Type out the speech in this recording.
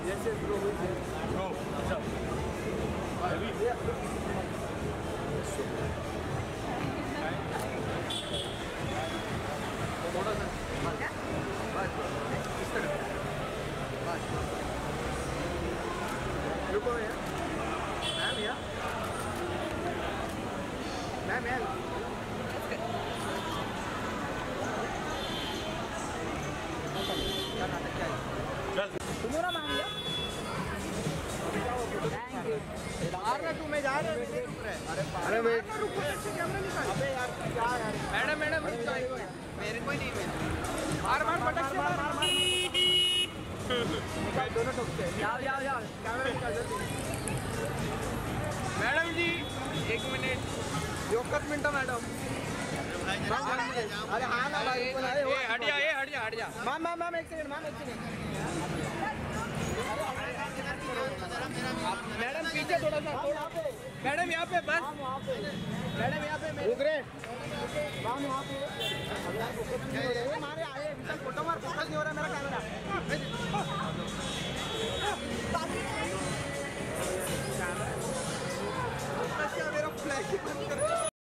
Yes, yes, bro. Go. अच्छा. थोड़ा सा. बस. इस तरह. बस. रुको यार. मैम यार. मैम यार. चल. सुनो ना मैम यार. Thank you. यार ना तू मैं जा रहा हूं. अरे मैं रुको कैमरा निकाल. अबे यार क्या यार. मैडम रुक जाओ. मेरे को ही नहीं मिला. मार पटक से मार. निकाल दोनों ठोकते हैं. यार कैमरा निकाल जल्दी. Madam ji 1 minute. 1 minute madam. अरे हाँ ना भाई. हट जा. Ma'am 1 second. मैडम पीछे थोड़ा सा. मैडम यहाँ पे बस. मैडम यहाँ पे रुक रहे. मैम यहाँ पे